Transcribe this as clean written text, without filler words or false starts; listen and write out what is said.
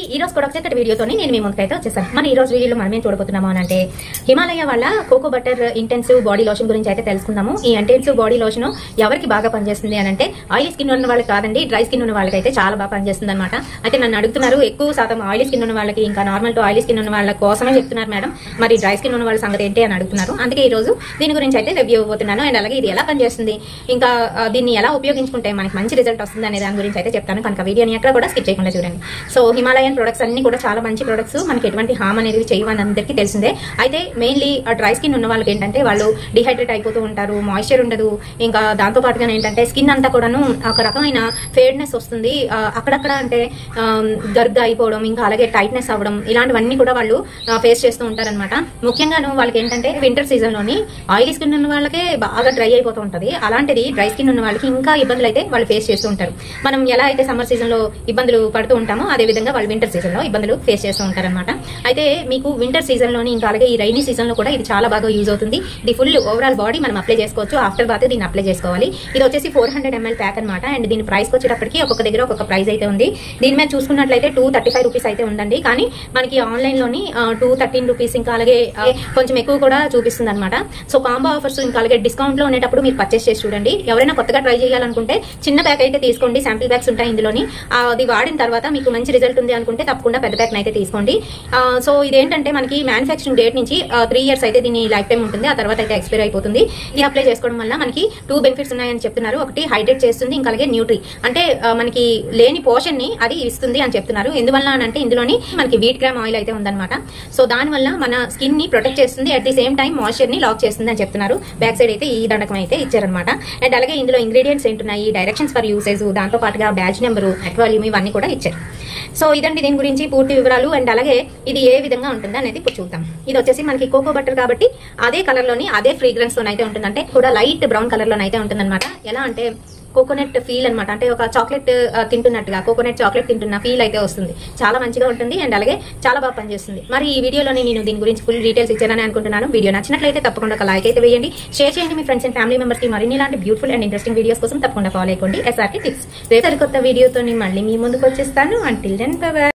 ఈ రోజు కూడా చక్కటి వీడియోతోని నేను మీ ముందుకైతే వచ్చేసాను. మరి ఈ రోజు వీడియోలో మనం ఏం చూడబోతున్నాము అంటే హిమాలయ వాళ్ళ cocoa butter intensive body lotion గురించి అయితే తెలుసుకుందాము. ఈ ఇంటెన్సివ్ బాడీ లోషన్ ఎవరికి బాగా పనిచేస్తుంది అని అంటే ఆయిలీ స్కిన్ ఉన్న వాళ్ళకి కాదండి, డ్రై స్కిన్ ఉన్న వాళ్ళకి అయితే చాలా బాగా పనిచేస్తుంది అనమాట. అయితే నన్ను అడుగుతున్నారు, ఎక్కువ శాతం ఆయిలీ స్కిన్ ఉన్న వాళ్ళకి ఇంకా నార్మల్ టు ఆయిలీ స్కిన్ ఉన్న వాళ్ళ కోసమే చెప్తున్నారు మేడం, మరి డ్రై స్కిన్ ఉన్న వాళ్ళ సంగతి ఏంటి అని అడుగుతున్నారు. అందుకే ఈ రోజు దీని గురించి అయితే రివ్యూ ఇవ్వబోతున్నాను. అండ్ అలాగే ఇది ఎలా పనిచేస్తుంది, ఇంకా దీన్ని ఎలా ఉపయోగించుకుంటే మనకి మంచి రిజల్ట్ వస్తుంది అనే దాని గురించి అయితే చెప్తాను. కనుక వీడియోని ఎక్కడ కూడా స్కిప్ చేయకుండా చూడండి. సో హిమాలయన్ ప్రొడక్ట్స్ అన్ని కూడా చాలా మంచి ప్రొడక్ట్స్, మనకి ఎటువంటి హామ్ అనేది చేయవని అందరికీ తెలిసిందే. అయితే మెయిన్లీ డ్రై స్కిన్ ఉన్న వాళ్ళకి ఏంటంటే వాళ్ళు డిహైడ్రేట్ అయిపోతూ ఉంటారు, మాయిశ్చర్ ఉండదు, ఇంకా దాంతో పాటుగా ఏంటంటే స్కిన్ అంతా కూడాను ఒక రకమైన ఫేడ్నెస్ వస్తుంది, అక్కడక్కడ అంటే గర్గా అయిపోవడం, ఇంకా అలాగే టైట్నెస్ అవ్వడం, ఇలాంటివన్నీ కూడా వాళ్ళు ఫేస్ చేస్తూ ఉంటారనమాట. ముఖ్యంగాను వాళ్ళకి ఏంటంటే వింటర్ సీజన్ లోని ఆయిలీ స్కిన్ ఉన్న వాళ్ళకే బాగా డ్రై అయిపోతూ ఉంటది. అలాంటిది డ్రై స్కిన్ ఉన్న వాళ్ళకి ఇంకా ఇబ్బందులు అయితే వాళ్ళు ఫేస్ చేస్తూ ఉంటారు. మనం ఎలా అయితే సమ్మర్ సీజన్ లో ఇబ్బందులు పడుతూ ఉంటామో అదే విధంగా వాళ్ళు వింటర్ సీజన్ లో ఇబ్బందులు ఫేస్ చేస్తూ ఉంటారనమాట. అయితే మీకు వింటర్ సీజన్ లోని ఇంకా అలాగే ఈ రైనీ సీజన్ లో కూడా ఇది చాలా బాగా యూజ్ అవుతుంది. ఇది ఫుల్ ఓవరాల్ బాడీ మనం అప్లై చేసుకోవచ్చు. ఆఫ్టర్ బాత్ దీన్ని అప్లై చేసుకోవాలి. ఇది వచ్చేసి 400 ml ప్యాక్ అనమాట. అండ్ దీని ప్రైస్ వచ్చేటప్పటికి ఒక్కొక్క దగ్గర ఒక్కొక్క ప్రైస్ అయితే ఉంది. దీని మీద చూసుకున్నట్లయితే 235 రూపీస్ అయితే ఉందండి. కానీ మనకి ఆన్లైన్ లోని 213 రూపీస్ ఇంకా అలాగే కొంచెం ఎక్కువ కూడా చూపిస్తుంది అనమాట. సో కాంబో ఆఫర్స్ ఇంకా అలాగే డిస్కౌంట్ లో ఉండేటప్పుడు మీరు పర్చేస్ చేసి చూడండి. ఎవరైనా కొత్తగా ట్రై చేయాలనుకుంటే చిన్న ప్యాక్ అయితే తీసుకోండి, శాంపిల్ ప్యాక్స్ ఉంటాయి ఇందులోని. అది వాడిన తర్వాత మీకు మంచి రిజల్ట్ ఉంది అనుకుంటే తప్పకుండా పెద్ద ప్యాక్ అయితే తీసుకోండి. సో ఇదేంటంటే మనకి మ్యానుఫ్యాక్చరింగ్ డేట్ నుంచి 3 years అయితే దీని లైఫ్ టైం ఉంటుంది. ఆ తర్వాత అయితే ఎక్స్పైర్ అయిపోతుంది. ఇది అప్లై చేసుకోవడం వల్ల మనకి 2 బెనిఫిట్స్ ఉన్నాయని చెప్తున్నారు. ఒకటి హైడ్రేట్ చేస్తుంది, ఇంకా అలాగే న్యూట్రీ అంటే మనకి లేని పోషన్ ని అది ఇస్తుంది అని చెప్తున్నారు. ఎందువల్ల అని అంటే ఇందులోని మనకి వీట్ గ్రామ్ ఆయిల్ అయితే ఉందన్నమాట. సో దానివల్ల మన స్కిన్ ని ప్రొటెక్ట్ చేస్తుంది, at the same time moisture ని లాక్ చేస్తుంది అని చెప్తున్నారు. బ్యాక్ సైడ్ అయితే ఈ దండకం అయితే ఇచ్చారనమాట. అండ్ అలాగే ఇందులో ఇంగ్రీడియంట్స్ ఏంటున్నాయి, డైరెక్షన్స్ ఫర్ యూసేజ్, దాంతో పాటుగా బ్యాచ్ నెంబరు, నెట్ వాల్యూమ్ ఇవన్నీ కూడా ఇచ్చారు. సో ఇదండి దీని గురించి పూర్తి వివరాలు. అండ్ అలాగే ఇది ఏ విధంగా ఉంటుంది అనేది ఇప్పుడు చూద్దాం. ఇది వచ్చేసి మనకి కోకో బటర్ కాబట్టి అదే కలర్ లోని అదే ఫ్రేగ్రెన్స్ లోనైతే ఉంటుంది, అంటే కూడా లైట్ బ్రౌన్ కలర్ లోనైతే ఉంటుంది అనమాట. ఎలా అంటే కోకోనట్ ఫీల్ అనమాట, అంటే ఒక చాక్లెట్ తింటున్నట్టుగా కోకోనట్ చాక్లెట్ తింటున్న ఫీల్ అయితే వస్తుంది. చాలా మంచిగా ఉంటుంది అండ్ అలాగే చాలా బాగా పనిచేస్తుంది. మరి ఈ వీడియోలోని నేను దీని గురించి ఫుల్ డీటెయిల్స్ ఇచ్చానని అనుకుంటున్నాను. వీడియో నచ్చినట్లయితే తప్పకుండా ఒక లైక్ అయితే వేయండి, షేర్ చేయండి మీ ఫ్రెండ్స్ అండ్ ఫ్యామిలీ మెంబర్స్ కి. మరిన్ని ఇలాంటి బ్యూటిఫుల్ అండ్ ఇంట్రెస్టింగ్ వీడియోస్ కోసం తప్పకుండా ఫాలో అయిపోండి SRK టిప్స్. రేపు సరికొత్త వీడియోతో మళ్ళీ మీ ముందుకు వచ్చేస్తాను. Until then bye by.